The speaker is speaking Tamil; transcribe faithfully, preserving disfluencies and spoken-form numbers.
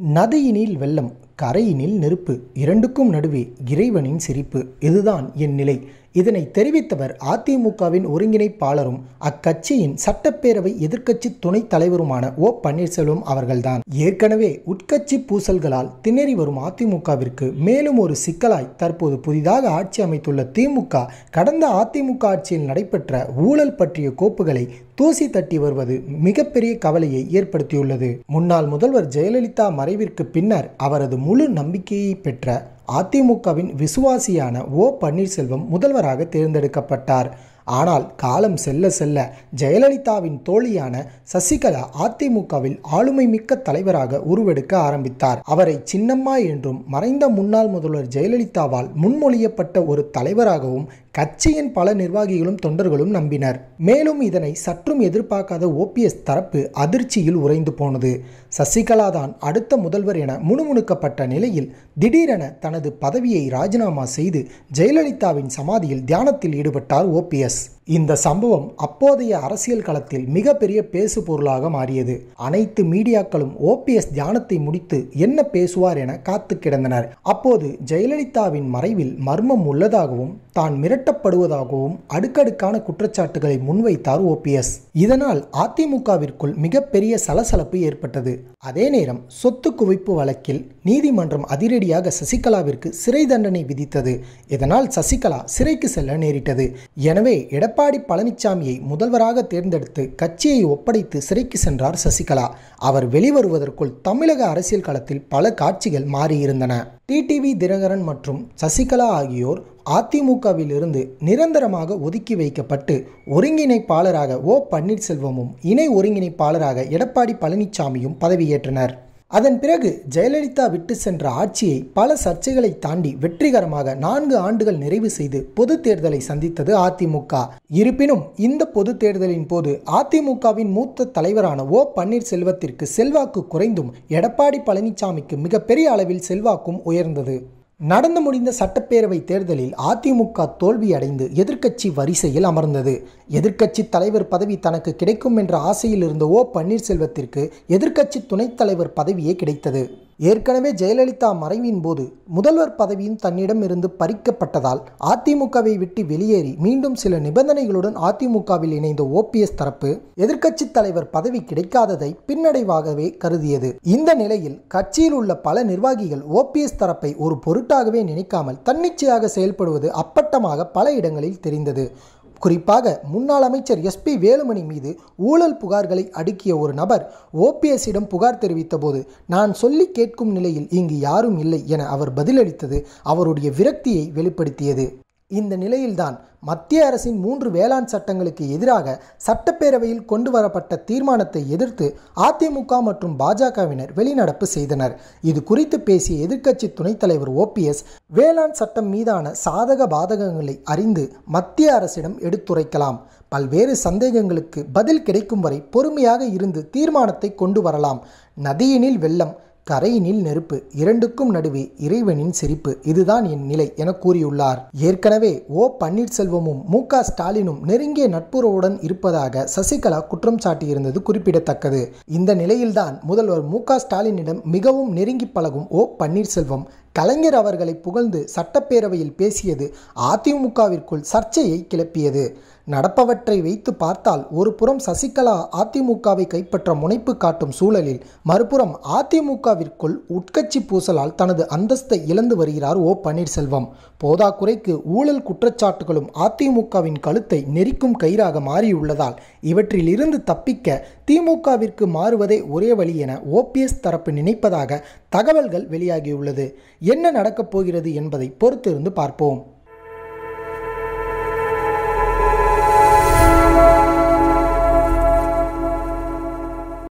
நதியினில் வெள்ளம், கரையினில் நெருப்பு, இரண்டுக்கும் நடுவே இறைவனின் சிரிப்பு. இதுதான் என் நிலை. இதனை தெரிவித்தவர் அதிமுகவின் ஒருங்கிணைப்பாளரும் அக்கட்சியின் சட்டப்பேரவை எதிர்க்கட்சி துணைத் தலைவருமான ஓ பன்னீர்செல்வம் அவர்கள்தான். ஏற்கனவே உட்கட்சி பூசல்களால் திணறி வரும் அதிமுகவிற்கு மேலும் ஒரு சிக்கலாய் தற்போது புதிதாக ஆட்சி அமைத்துள்ள திமுக கடந்த அதிமுக ஆட்சியில் நடைபெற்ற ஊழல் பற்றிய கோப்புகளை தூசி தட்டி வருவது மிகப்பெரிய கவலையை ஏற்படுத்தியுள்ளது. முன்னாள் முதல்வர் ஜெயலலிதா மறைவிற்கு பின்னர் அவரது முழு நம்பிக்கையை பெற்ற அதிமுகவின் விசுவாசியான ஓ பன்னீர்செல்வம் முதல்வராக தேர்ந்தெடுக்கப்பட்டார். ஆனால் காலம் செல்ல செல்ல ஜெயலலிதாவின் தோழியான சசிகலா அதிமுகவில் ஆளுமை மிக்க தலைவராக உருவெடுக்க ஆரம்பித்தார். அவரை சின்னம்மா என்றும் மறைந்த முன்னாள் முதல்வர் ஜெயலலிதாவால் முன்மொழியப்பட்ட ஒரு தலைவராகவும் கட்சியின் பல நிர்வாகிகளும் தொண்டர்களும் நம்பினர். மேலும் இதனை சற்றும் எதிர்பார்க்காத ஓபிஎஸ் தரப்பு அதிர்ச்சியில் உறைந்து போனது. சசிகலா தான் அடுத்த முதல்வர் என முணுமுணுக்கப்பட்ட நிலையில் திடீரென தனது பதவியை ராஜினாமா செய்து ஜெயலலிதாவின் சமாதியில் தியானத்தில் ஈடுபட்டார் ஓபிஎஸ். இந்த சம்பவம் அப்போதைய அரசியல் களத்தில் மிகப்பெரிய பேசு பொருளாக மாறியது. அனைத்து மீடியாக்களும் ஓபிஎஸ் தியானத்தை முடித்து என்ன பேசுவார் என காத்து கிடந்தனர். அப்போது ஜெயலலிதாவின் மறைவில் மர்மம் உள்ளதாகவும் தான் மிரட்டப்படுவதாகவும் அடுக்கடுக்கான குற்றச்சாட்டுகளை முன்வைத்தார் ஓபிஎஸ். இதனால் அதிமுகவிற்குள் மிகப்பெரிய சலசலப்பு ஏற்பட்டது. அதே நேரம் சொத்து குவிப்பு வழக்கில் நீதிமன்றம் அதிரடியாக சசிகலாவிற்கு சிறை தண்டனை விதித்தது. இதனால் சசிகலா சிறைக்கு செல்ல நேரிட்டது. எனவே எடப்பாடி பழனிசாமியை முதல்வராக தேர்ந்தெடுத்து கட்சியை ஒப்படைத்து சிறைக்கு சென்றார் சசிகலா. அவர் வெளிவருவதற்குள் தமிழக அரசியல் களத்தில் பல காட்சிகள் மாறியிருந்தன. டிடிவி தினகரன் மற்றும் சசிகலா ஆகியோர் அதிமுகவில் இருந்து நிரந்தரமாக ஒதுக்கி வைக்கப்பட்டு ஒருங்கிணைப்பாளராக ஓ பன்னீர்செல்வமும் இணை ஒருங்கிணைப்பாளராக எடப்பாடி பழனிசாமியும் பதவியேற்றனர். அதன் பிறகு ஜெயலலிதா விட்டு சென்ற ஆட்சியை பல சர்ச்சைகளை தாண்டி வெற்றிகரமாக நான்கு ஆண்டுகள் நிறைவு செய்து பொது தேர்தலை சந்தித்தது அதிமுக. இருப்பினும் இந்த பொது தேர்தலின் போது அதிமுகவின் மூத்த தலைவரான ஓ பன்னீர்செல்வத்திற்கு செல்வாக்கு குறைந்தும் எடப்பாடி பழனிசாமிக்கு மிகப்பெரிய அளவில் செல்வாக்கும் உயர்ந்தது. நடந்து முடிந்த சட்டப்பேரவை தேர்தலில் அதிமுக தோல்வியடைந்து எதிர்க்கட்சி வரிசையில் அமர்ந்தது. எதிர்க்கட்சி தலைவர் பதவி தனக்கு கிடைக்கும் என்ற ஆசையில் இருந்த ஓ பன்னீர்செல்வத்திற்கு எதிர்க்கட்சி துணைத் தலைவர் பதவியே கிடைத்தது. ஏற்கனவே ஜெயலலிதா மறைவின் போது முதல்வர் பதவியும் தன்னிடம் இருந்து பறிக்கப்பட்டதால் அதிமுகவை விட்டு வெளியேறி மீண்டும் சில நிபந்தனைகளுடன் அதிமுகவில் இணைந்த ஓபிஎஸ் தரப்பு எதிர்க்கட்சி தலைவர் பதவி கிடைக்காததை பின்னடைவாகவே கருதியது. இந்த நிலையில் கட்சியில் உள்ள பல நிர்வாகிகள் ஓபிஎஸ் தரப்பை ஒரு பொருட்டாகவே நினைக்காமல் தன்னிச்சையாக செயல்படுவது அப்பட்டமாக பல இடங்களில் தெரிந்தது. குறிப்பாக முன்னாள் அமைச்சர் எஸ் பி வேலுமணி மீது ஊழல் புகார்களை அடுக்கிய ஒரு நபர் ஓபிஎஸ்ஸிடம் புகார் தெரிவித்த போது நான் சொல்லி கேட்கும் நிலையில் இங்கு யாரும் இல்லை என அவர் பதிலளித்தது அவருடைய விரக்தியை வெளிப்படுத்தியது. இந்த நிலையில்தான் மத்திய அரசின் மூன்று வேளாண் சட்டங்களுக்கு எதிராக சட்டப்பேரவையில் கொண்டு வரப்பட்ட தீர்மானத்தை எதிர்த்து அதிமுக மற்றும் பாஜகவினர் வெளிநடப்பு செய்தனர். இது குறித்து பேசிய எதிர்க்கட்சி துணைத் தலைவர் ஓபிஎஸ் வேளாண் சட்டம் மீதான சாதக பாதகங்களை அறிந்து மத்திய அரசிடம் எடுத்துரைக்கலாம். பல்வேறு சந்தேகங்களுக்கு பதில் கிடைக்கும் வரை பொறுமையாக இருந்து தீர்மானத்தை கொண்டு வரலாம். நதியினில் வெள்ளம், கரையினில் நெருப்பு, இரண்டுக்கும் நடுவே இறைவனின் சிரிப்பு. இதுதான் என் நிலை என கூறியுள்ளார். ஏற்கனவே ஓ பன்னீர்செல்வமும் மு க ஸ்டாலினும் நெருங்கிய நட்புறவுடன் இருப்பதாக சசிகலா குற்றம் சாட்டியிருந்தது குறிப்பிடத்தக்கது. இந்த நிலையில்தான் முதல்வர் மு க ஸ்டாலினிடம் மிகவும் நெருங்கி பழகும் ஓ பன்னீர்செல்வம் கலைஞர் அவர்களை புகழ்ந்து சட்டப்பேரவையில் பேசியது அதிமுகவிற்குள் சர்ச்சையை கிளப்பியது. நடப்பவற்றை வைத்து பார்த்தால் ஒரு புறம் சசிகலா அதிமுகவை கைப்பற்ற முனைப்பு காட்டும் சூழலில் மறுபுறம் அதிமுகவிற்குள் உட்கட்சி பூசலால் தனது அந்தஸ்தை இழந்து வருகிறார் ஓ பன்னீர்செல்வம். போதாக்குறைக்கு ஊழல் குற்றச்சாட்டுகளும் அதிமுகவின் கழுத்தை நெரிக்கும் கயிறாக மாறியுள்ளதால் இவற்றில் இருந்து தப்பிக்க திமுகவிற்கு மாறுவதே ஒரே வழி என ஓபிஎஸ் தரப்பு நினைப்பதாக தகவல்கள் வெளியாகியுள்ளது. என்ன நடக்கப் போகிறது என்பதை பொறுத்திருந்து பார்ப்போம்.